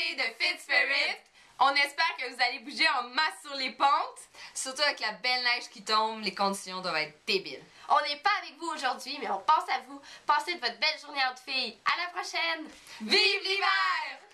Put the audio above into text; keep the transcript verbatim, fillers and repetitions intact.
filles de Fit Spirit. On espère que vous allez bouger en masse sur les pentes. Surtout avec la belle neige qui tombe, les conditions doivent être débiles. On n'est pas avec vous aujourd'hui, mais on pense à vous. Passez de votre belle journée entre filles. À la prochaine! Vive l'hiver!